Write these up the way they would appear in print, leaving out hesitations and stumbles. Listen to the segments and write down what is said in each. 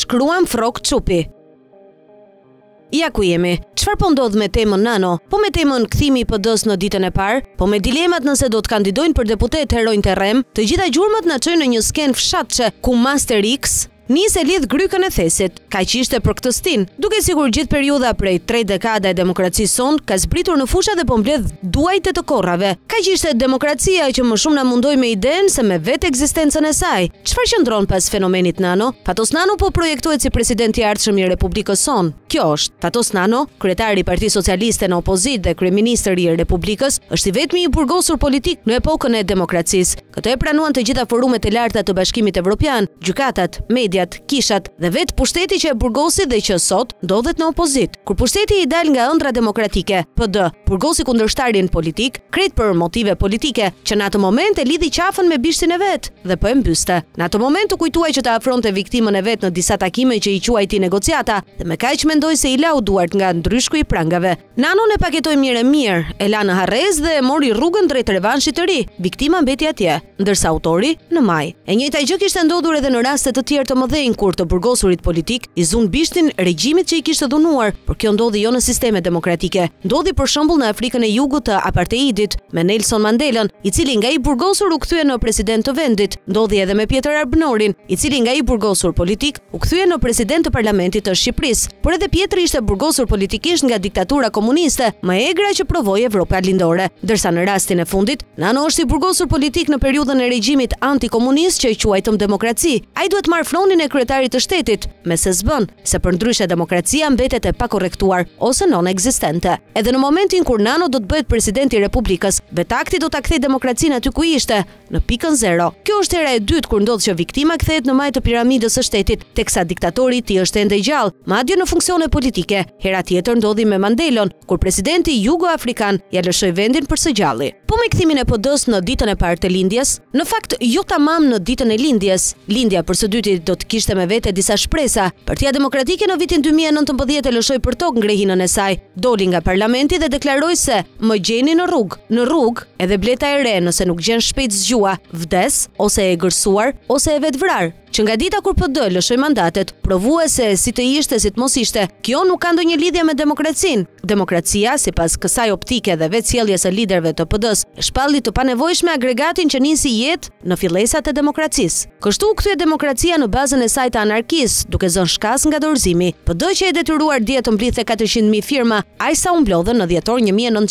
shkruan Frok Çupi. Ja ku jemi. Çfarë po ndodh me temën Nano? Po me temën kthimi i PD-s në ditën e parë, po me dilemat nëse do të kandidojnë për deputet heronj të rrem, të gjitha gjurmët na çojnë në një skenë fshatçe ku Master X nisi lidh grykën e thesit. Kaq ishte për këtë stin, duke sigur gjithë periudha prej 3 dekada e demokracisë son ka zbritur në fusha dhe po mbledh duajt e të korrave. Kaq ishte demokracia që më shumë na mundoi me idenë se me vetë ekzistencën e saj. Çfarë qëndron pas fenomenit Nano? Fatos Nano po projektohet si presidenti i ardhshëm i Republikës son. Kjo është Fatos Nano, kryetari i Partisë Socialiste në opozitë dhe kryeministri i Republikës, është i vetmi i burgosur politik në epokën e demokracisë. Këtë e pranuan të gjitha forumet e larta të Bashkimit Evropian, gjykatat, media, kishat dhe vetë pushteti që e burgosi dhe që sot ndodhet në opozit. Kur pushteti i dal nga ëndra demokratike, PD burgosi kundërshtarin politik, krejt për motive politike, që në atë moment e lidhi qafën me bishtin e vet dhe po e mbyste. Në atë moment u kujtuaj që të afronte viktimën e vet në disa takime që i quajti negociata dhe me kaq mendoi se i lau duart nga ndryshku i prangave. Nanon e paketoi mirë, e la në harrez dhe e mori rrugën drejt revanshit të ri. Viktima mbeti atje, ndërsa autori në maj. E njëjta gjë kishte ndodhur edhe në raste të tjerë të mëdhenj kur të burgosurit politik i zun bishtin regjimit që i kishte dhunuar, por kjo ndodhi jo në sisteme demokratike. Ndodhi për shembull në Afrikën e Jugut të apartheidit me Nelson Mandelën, i cili nga i burgosur u kthye në president të vendit. Ndodhi edhe me Pieter Arbënorin, i cili nga i burgosur politik u kthye në president të parlamentit të Shqipërisë. Por edhe Pietri ishte burgosur politikisht nga diktatura komuniste, më egra që provoi Evropa lindore. Ndërsa në rastin e fundit, Nano është i burgosur politik në periudhën e regjimit antikomunist që i quajtëm demokraci. Ai duhet marrë fronin e kryetarit të shtetit, me se s'bën, se përndryshe demokracia mbetet e pakorrektuar ose non-ekzistente. Edhe në momentin kur Nano do të bëhet presidenti i Republikës, vetakti do ta kthejë demokracinë aty ku ishte, në pikën zero. Kjo është hera e dytë kur ndodh që viktima kthehet në majë të piramidës së shtetit, teksa diktatori i tij është ende gjallë, madje në funksione politike. Hera tjetër ndodhi me Mandelën, kur presidenti jugo-afrikan ja lëshoi vendin për së gjalli. Po me kthimin e PD-s në ditën e parë të lindjes, në fakt jo tamam në ditën e lindjes. Lindja për së dyti do të kishte me vete disa shpresa. Partia Demokratike në vitin 2019 e lëshoi për tokë ngrehinën e saj, doli nga parlamenti dhe deklaroi se më gjeni në rrugë. Në rrugë, edhe bleta e re nëse nuk gjen shpejt zgjua, vdes ose e gërsuar ose e vetvrar. Që nga dita kur PD lëshoi mandatet, provuese si të ishte si të mos ishte, kjo nuk ka ndonjë lidhje me demokracinë. Demokracia, sipas kësaj optike dhe vetë sjelljes së liderëve të PD-s, e shpalli të panevojshme agregatin që nisi jetë në fillesat e demokracisë. Kështu u kthye demokracia në bazën e saj të anarkisë, duke zënë shkas nga dorëzimi. PD që e detyruar dje të mblidhte 400.000 firma, aq sa u mblodhen në dhjetor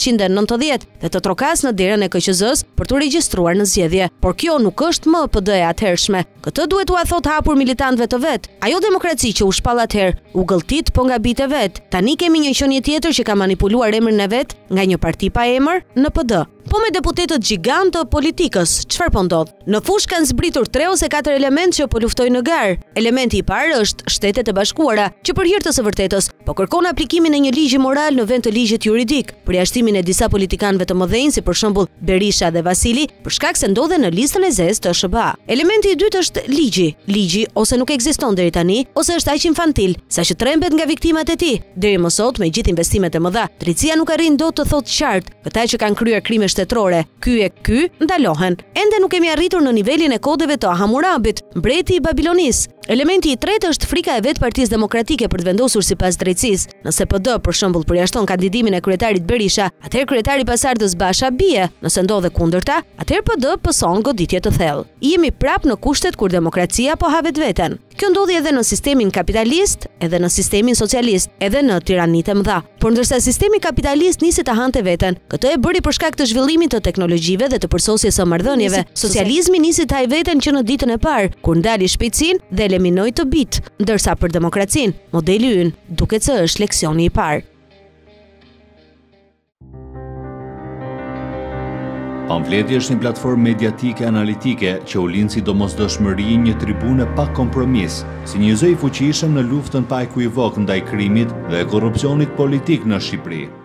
1990 dhe të trokas në derën e KQZ-s për të regjistruar në zgjedhje. Por kjo nuk është më PD e atëhershme. Këtë duhet u thot hapur militantëve të vet. Ajo demokraci që u shpall atëherë, u gëlltit po nga bitë vet. Tani kemi një qenie tjetër që ka manipuluar emrin e vet nga një parti pa emër në PD. Po me deputetët gjigant të politikës, çfarë po ndodh? Në fushë kanë zbritur 3 ose 4 elementë që po luftojnë në garë. Elementi i parë është Shtetet e Bashkuara, që për hir të së vërtetës po kërkon aplikimin e një ligji moral në vend të ligjit juridik, përjashtimin e disa politikanëve të mëdhenj si për shembull Berisha dhe Vasili, për shkak se ndodhen në listën e zezë të SBA. Elementi i dytë është ligji. Ligji ose nuk ekziston deri tani, ose është aq infantil, saqë trembet nga viktimat e tij. Deri më sot, me gjithë investimet e mëdha, drejtësia nuk arrin dot të thotë qartë, këta që kanë kryer krime shtetërore, ky ndalohen. Ende nuk kemi arritur në nivelin e kodeve të Hammurabit, mbreti i Babilonisë. Elementi i tretë është frika e vetë Partisë Demokratike për të vendosur sipas drejtësisë. Nëse PD për shembull përjashton kandidimin e kryetarit Berisha, atëherë kryetari Pasardhës Basha bie. Nëse ndodhe kundërta, atëherë PD pëson goditje të thellë. Jemi prapë në kushtet kur demokracia po ha vetveten. Kjo ndodhi edhe në sistemin kapitalist, edhe në sistemin socialist, edhe në tiranitë e mëdha. Por ndërsa sistemi kapitalist nisi të hante veten, këtë e bëri për shkak të zhvillimit të teknologjive dhe të përsosjes së marrëdhënieve. Socializmi nisi të haj veten që në ditën e parë, kur ndali shpejtësinë dhe eliminoi të bit, ndërsa për demokracinë, modeli ynë duket se është leksioni i parë. Pamfleti është një platformë mediatike analitike që u lind si domosdoshmëri një tribune pa kompromis, si një zë i fuqishëm në luftën pa ekuivok ndaj krimit dhe korrupsionit politik në Shqipëri.